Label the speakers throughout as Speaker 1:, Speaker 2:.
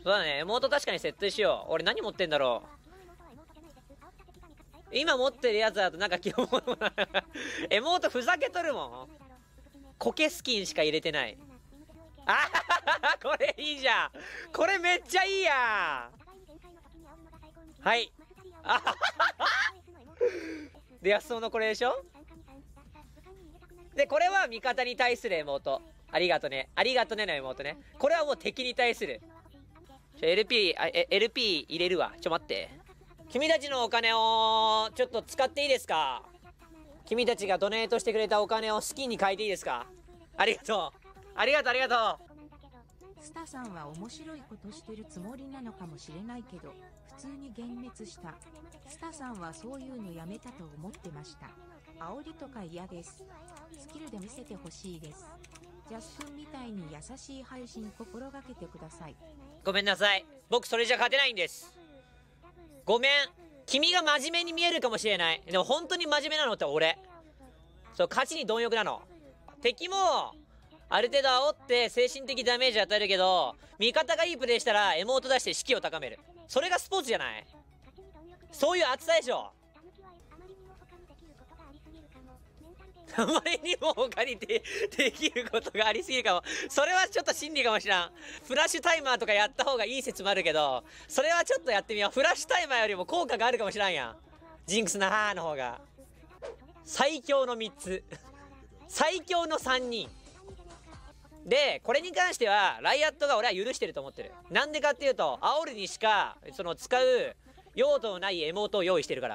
Speaker 1: そうだね、妹確かに設定しよう。俺何持ってんだろう。今持ってるやつだとなんか基本妹ふざけとるもん。コケスキンしか入れてない。あははは、これいいじゃん。これめっちゃいいやん。はい。あははは。で、安尾のこれでしょ。で、これは味方に対する妹。ありがとね。ありがとねの妹ね。これはもう敵に対する。LP 入れるわ。待って。君たちのお金を、ちょっと使っていいですか？君たちがドネートしてくれたお金をスキンに変えていいですか？ありがとう。ありがとう、ありがとう。
Speaker 2: スタさんは面白いことしてるつもりなのかもしれないけど、普通に幻滅した。スタさんはそういうのやめたと思ってました。煽りとか嫌です。スキルで見せてほしいです。ジャス君みたいに優しい配信心がけてください。
Speaker 1: ごめんなさい。僕それじゃ勝てないんです。ごめん。君が真面目に見えるかもしれない。でも本当に真面目なのって俺。そう、勝ちに貪欲なの。敵も、ある程度煽って精神的ダメージ与えるけど、味方がいいプレイしたら妹出して士気を高める。それがスポーツじゃない？そういう熱さでしょ。あまりにも他にできることがありすぎるかも。それはちょっと真理かもしらん。フラッシュタイマーとかやった方がいい説もあるけど、それはちょっとやってみよう。フラッシュタイマーよりも効果があるかもしらんやん。ジンクスなーの方が。最強の3つ。最強の3人。で、これに関しては、ライアットが俺は許してると思ってる。なんでかっていうと、煽るにしか、使う用途のない妹を用意してるから。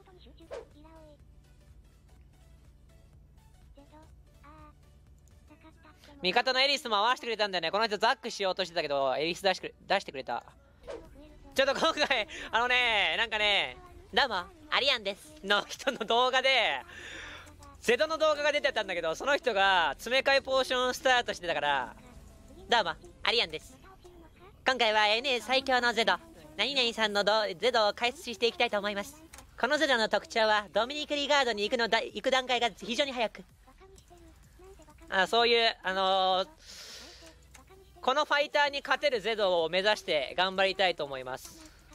Speaker 1: 味方のエリスも合わせてくれたんだよね。この人ザックしようとしてたけど、エリス出してくれた。ちょっと今回、なんかね、どうも、アリアンです。の人の動画で、ゼドの動画が出てたんだけど、その人が詰め替えポーションスタートしてたから、どうも、アリアンです。今回は NA 最強のゼド、何々さんのゼドを解説していきたいと思います。このゼドの特徴は、ドミニク・リガードに行く段階が非常に早く。そういう、このファイターに勝てるゼドを目指して頑張りたいと思います。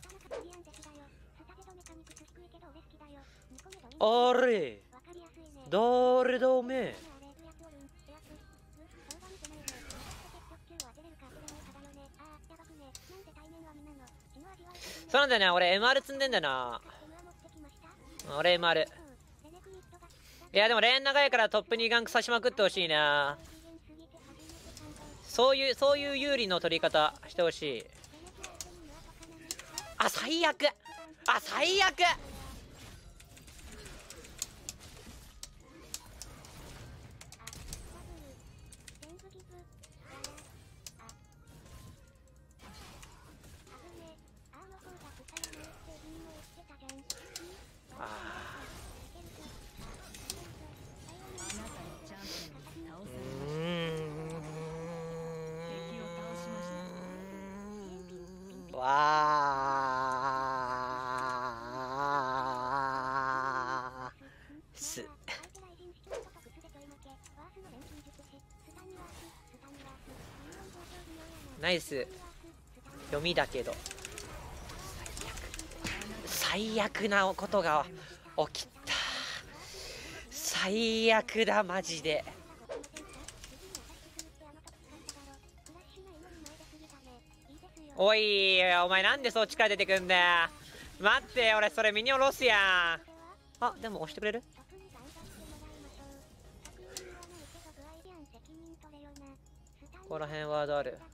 Speaker 1: あれ誰だおめえ。そうなんだよね、俺 MR 積んでんだよな。俺 MR。いやでもレーン長いからトップにガンクさしまくってほしいな。そういう有利の取り方してほしい。あ、最悪。あ、最悪。ナイス読みだけど最悪なことが起きた。最悪だマジで。おいお前なんでそっちから出てくんだよ。待って俺それミニオロスやん。あでも押してくれる。ここら辺ワードある。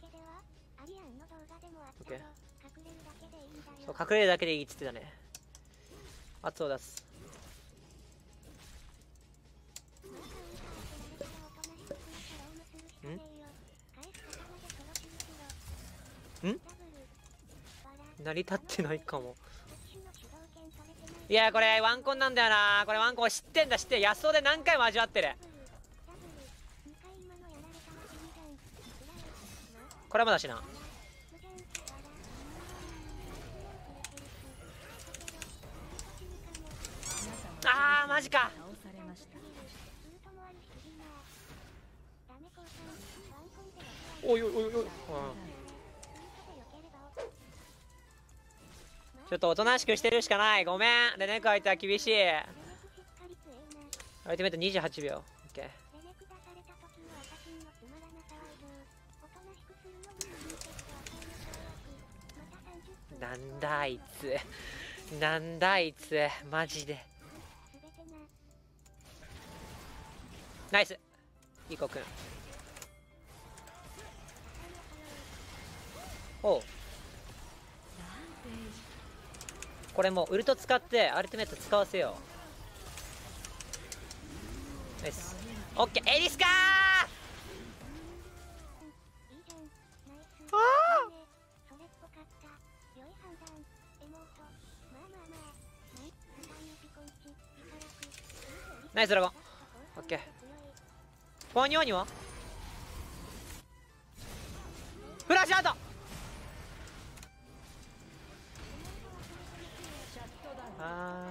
Speaker 1: オッケー。そう隠れるだけでいいっつってたね。圧を出す。ん成り立ってないかも。いやこれワンコンなんだよな。これワンコン知ってんだ知ってる。安尾で何回も味わってる。これはまだしな。あーマジか。おいおいおいおい、 ちょっとおとなしくしてるしかない。ごめん。で、猫相手は厳しい。アルティメット28秒。オッケー。なんだあいつ。なんだあいつ。マジで。ナイス。いい子くん。おう。これもうウルト使ってアルティメット使わせよう。ナイス。オッケー。エリスかー。あーナイスドラゴン。オッケー。ポニョにはフラッシュアウト。あ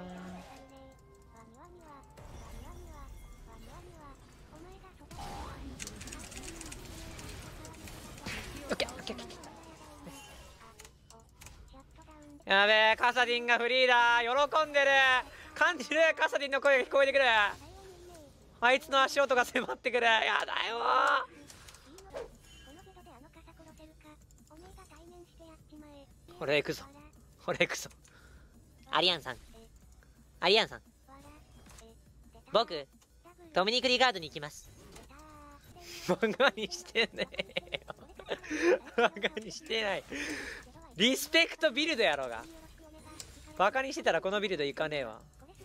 Speaker 1: ーオッケーオッケーオッケー。やべえ、カサディンがフリーだ。喜んでる。感じる。カサディンの声が聞こえてくる。あいつの足音が迫ってくる。やだよー。俺行くぞ。俺行くぞ。アリアンさん。アリアンさん。僕、ドミニク・リガードに行きます。バカにしてねえよ。バカにしてない。リスペクトビルドやろうが。バカにしてたらこのビルド行かねえわ。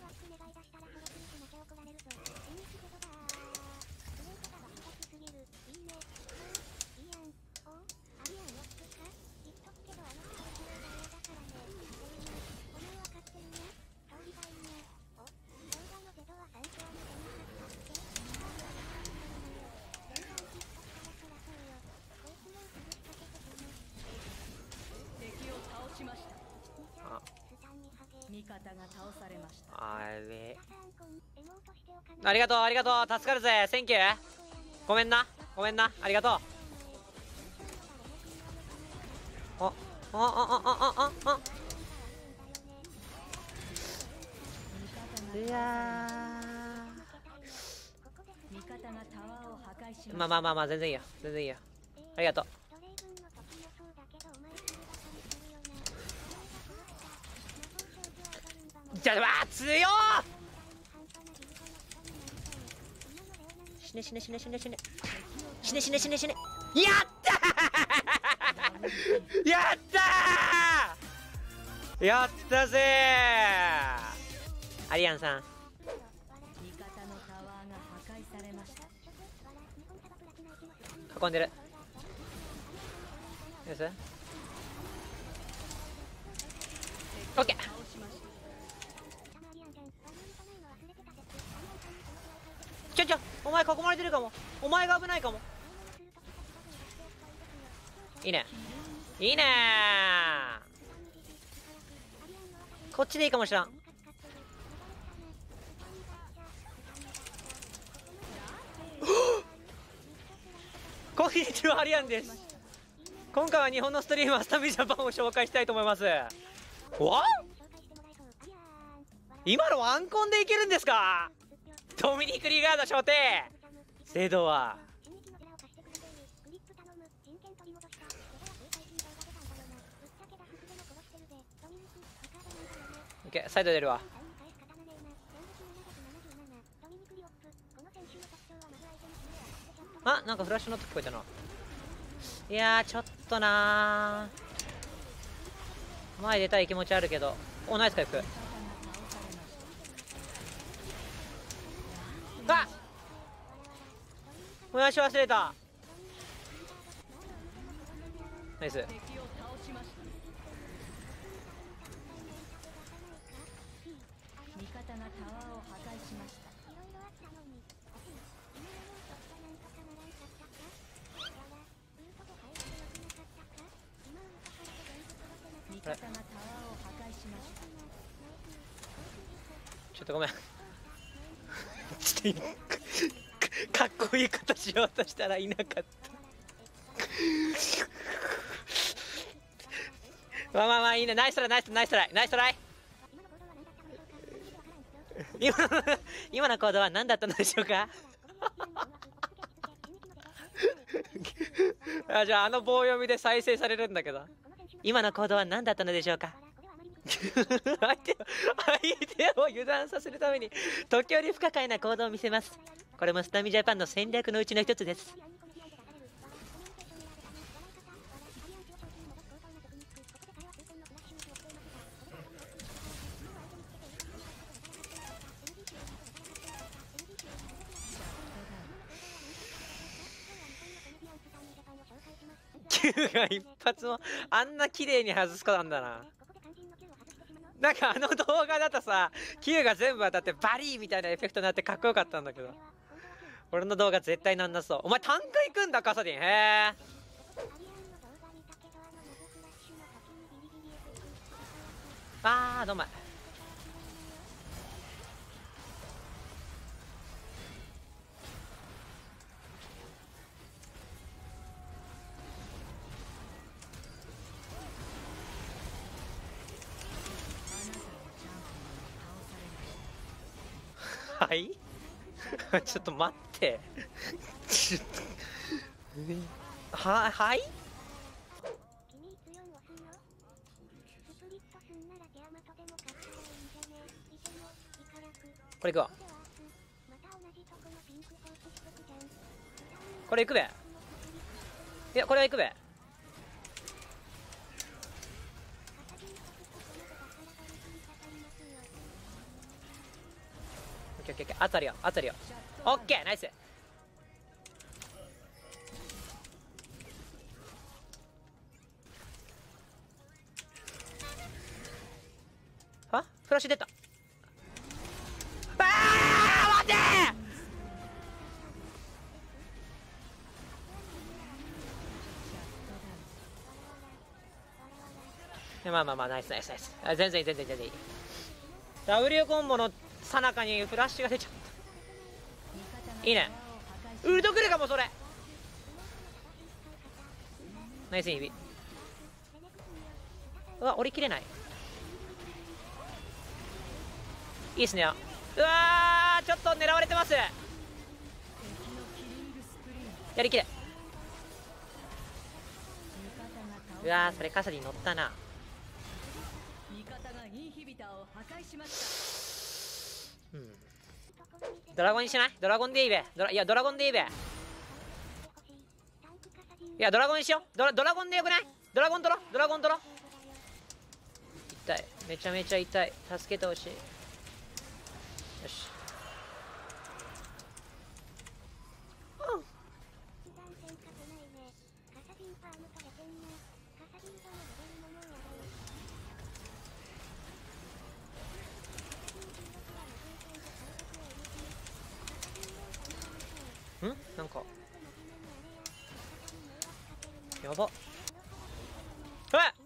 Speaker 3: 味方が倒されました。
Speaker 1: あれ。ありがとうありがとう。助かるぜ。センキュー。ごめんな。ごめんな。ありがとう。いや
Speaker 3: 味方がタワーを破壊しました。
Speaker 1: まあまあまあまあ、全然いいよ。全然いいよ。ありがとう。じゃあ、わあ強っ。死ね死ね死ね死ね死ね死ね死ね死ね死ね。やったーやったーやったぜー。アリアンさん。
Speaker 3: 味方のタワーが破壊されました。
Speaker 1: 囲んでる。よしオッケー。お前囲まれてるかも。お前が危ないかも。いいねいいねー。こっちでいいかもしらん。こんにちは、アリアンです。今回は日本のストリーマースタミジャパンを紹介したいと思います。わ今のワンコンでいけるんですか。ドミニク・リガード初手セドはオッケー。サイド出るわ。あ、なんかフラッシュの音聞こえたな。いやーちょっとなー、前出たい気持ちあるけど。おナイス回復。あっもやし忘れた。ナイス。
Speaker 3: 敵を倒しました。味方がタワーを破壊しました。味方がタワーを破壊しました。
Speaker 1: ちょっとごめん。ちょっとかっこいいことしようとしたらいなかった。 まあまあまあいいね。ナイストライナイストライナイストライナイストライ。今の行動は何だったのでしょうか。あ、じゃああの棒読みで再生されるんだけど、今の行動は何だったのでしょうか。相手を油断させるために時折不可解な行動を見せます。これもスタミジャパンの戦略のうちの一つです。Q が一発もあんな綺麗に外す子なんだな。なんかあの動画だとさ、Q が全部当たってバリーみたいなエフェクトになってかっこよかったんだけど、俺の動画絶対なんなそう。お前タンク行くんだカサディン。へえ。あーどうも。はいちょっと待ってはいこれいくわ。これいくべ。いやこれはいくべ。オッケーあたりよあたりよ。オッケーナイス。あフラッシュ出た。あー待てー。まあまあまあナイスナイスナイス。あ全然いい全然いい全然いい。W コンボのさなかにフラッシュが出ちゃった。いいね。ウルト来るかもそれ。ナイスイビ。うわ折り切れない。いいっすね。うわーちょっと狙われてます。やりきれ。うわーそれカサディ乗ったな。うん、ドラゴンにしない。ドラゴンでいいべ。いやドラゴンでいいべ。いやドラゴンにしよう。ドラゴンでよくない。ドラゴン取ろドラゴン取ろ。痛いめちゃめちゃ痛い。助けてほしい。よし、なんかやばっ。うわっ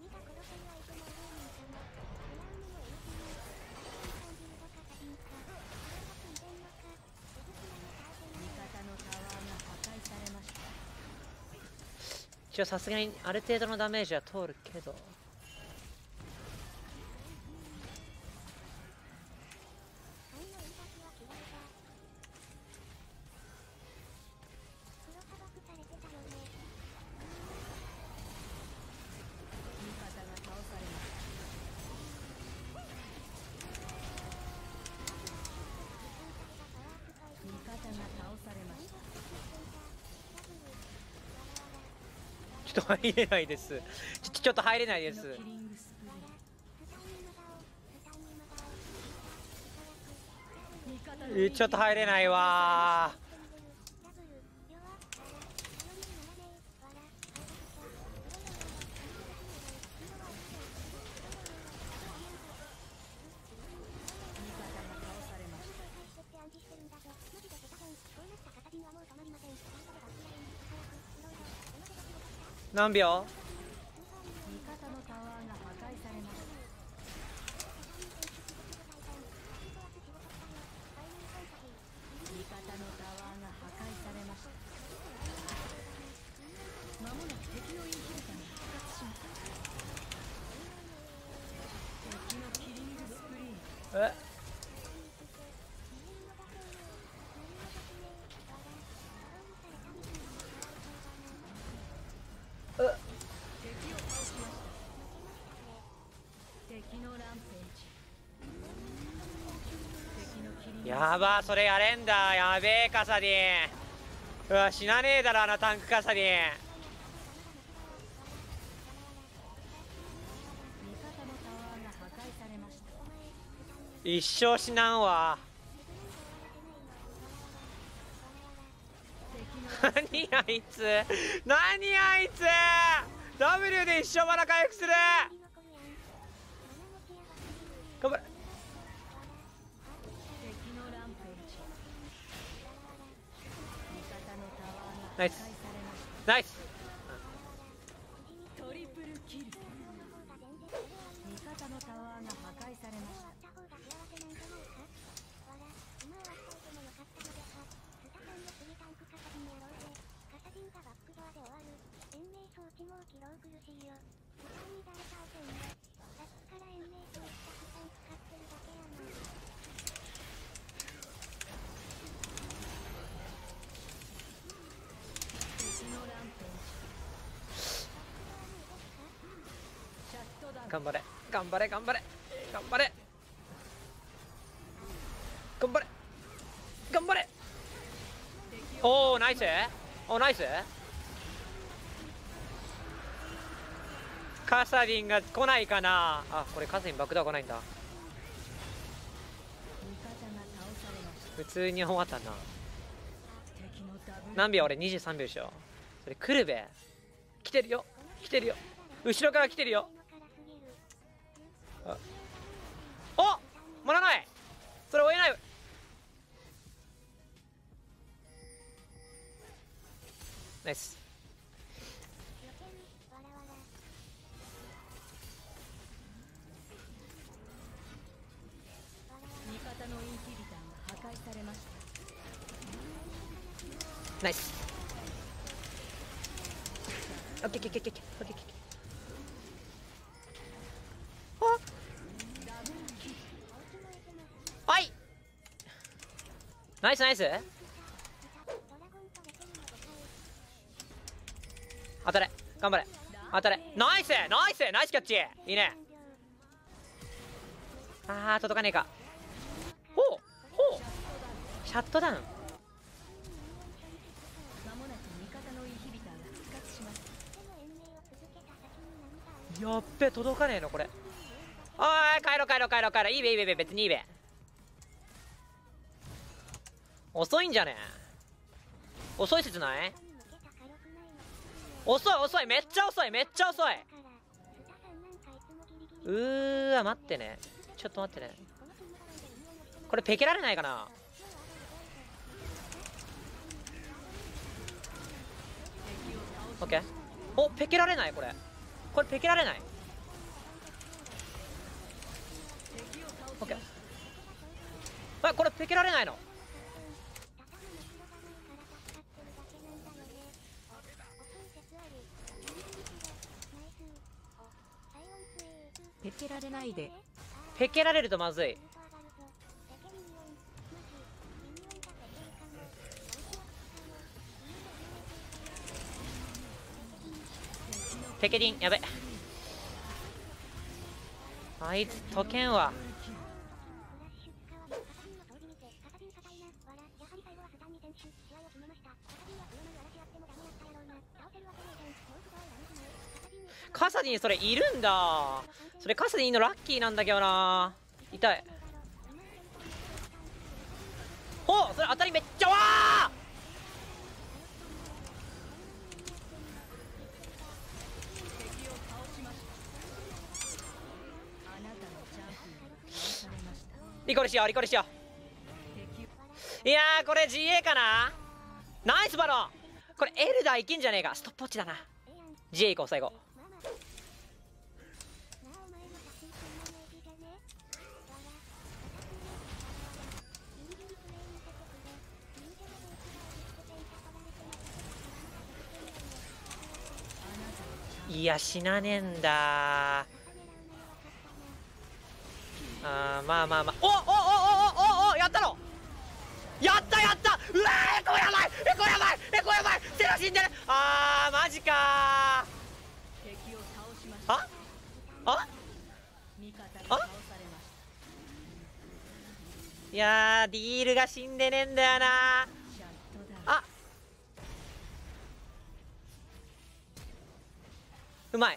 Speaker 1: 一応さすがにある程度のダメージは通るけど、ちょっと入れないです。ちょっと入れないです。ちょっと入れないわー。何秒？ やば、それやれんだ。やべえカサディン。うわ、死なねえだろあのタンクカサディン。
Speaker 3: 味方のタワーが破壊されました。
Speaker 1: 一生死なんわ。何あいつ、何あいつ W で一生まだ回復する。頑張れ。
Speaker 3: 敵のランページ。味方のタワーが
Speaker 1: ナイス
Speaker 3: 破壊されまし
Speaker 1: ナイス。
Speaker 3: た。トリプルキル。味方のタワーが破壊されました。敵のランページ。シャットダウン。
Speaker 1: 頑張れ頑張れ頑張れ頑張れ頑張れ頑張れ。おおナイス。おナイス。カサディンが来ないかなあ。これカサディン爆弾来ないんだ。
Speaker 3: 味方が倒されました。
Speaker 1: 普通に終わったな。
Speaker 3: 敵のダブル。
Speaker 1: 何秒？俺23秒でしょ。それ来るべ。来てるよ来てるよ。後ろから来てるよ。あおもらわない。それ追えない。ナイス。
Speaker 3: 味方のインヒビターが破壊されました。
Speaker 1: ナイス。オッケーオッケーオッケーオッケーオッケーオッケーオッケー。あはいナイスナイス。当たれ頑張れ当たれ。ナイスナイスナイスキャッチ。いいね。あー届かねえか。ほうほうシャットダウン。
Speaker 3: まもなく味方のインヒビターが復活します。
Speaker 1: やっべ届かねえのこれ。おい帰ろう帰ろう帰ろう帰ろう。いいべいいべ別にいいべ。遅いんじゃねえ。遅い説ない。遅い遅いめっちゃ遅いめっちゃ遅い。わ待ってねちょっと待ってね。これペケられないかな。オッケー。おペケられない。これペケられない。オッケー。あこれペケられないの。
Speaker 2: ペケられないで。
Speaker 1: ペケられるとまずい。ペケリンやべ。あいつ解けんわ。カサディンそれいるんだ。それカサディンのラッキーなんだけどな。痛い。ほうそれ当たりめっちゃわー。リコリしようリコリしよう。いやーこれ GA かな。ナイスバロン。これエルダーいけんじゃねえか。ストップウォッチだな。 GA 行こう最後。いや死なねえんだ。まあまあまあ。おやったの。やったやった。うわーエコやばいエコやばいエコやばい。セロ死んでる。マジか
Speaker 3: 敵を倒しました。
Speaker 1: あ味方が倒されました。 いやーディールが死んでねえんだよな。あ、うまい。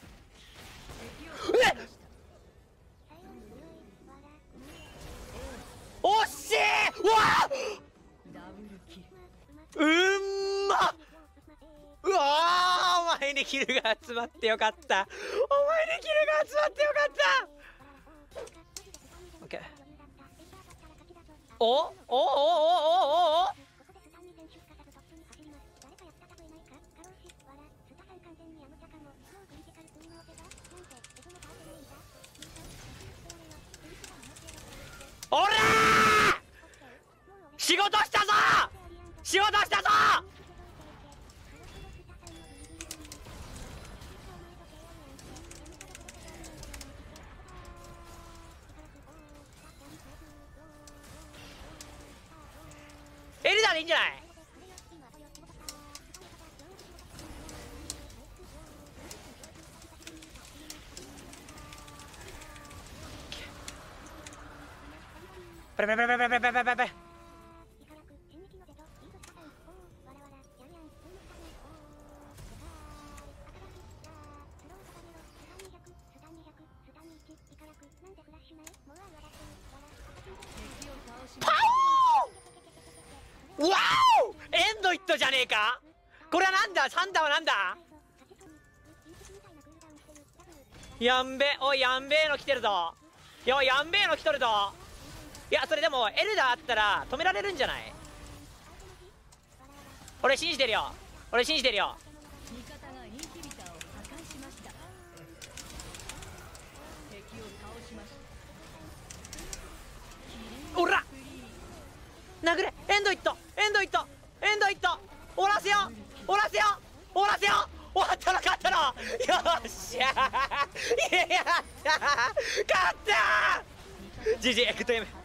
Speaker 1: おっしー。うわうんまっ。うわー、お前にキルが集まってよかった。お前にキルが集まってよかった。オッケー。おおおおおおおおらー、仕事したぞ、仕事したぞ。エルダーでいいんじゃない。ペレペレペレペレペレペレペレ。パオー、ワオ、エンドイットじゃねえか。これはなんだ、サンダーはなんだ。やんべ、おいやんべえの来てるぞ。よ、やんべえの来とるぞ。いや、それでもエルダーあったら止められるんじゃない。俺信じてるよ、俺信じてるよ。
Speaker 3: 味方がインヒビターを破壊しました。敵を倒しました。
Speaker 1: おら殴れ、エンドイット、エンドイット、エンドイット、おらせよ、おらせよ、おらせよ。終わったの、勝ったの。よっしゃー、やったー、勝ったー。 GG グッドゲーム。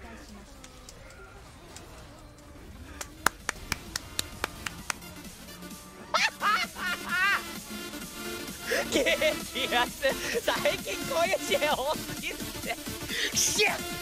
Speaker 1: 激アツ、最近こういう試合多すぎるって。シュッ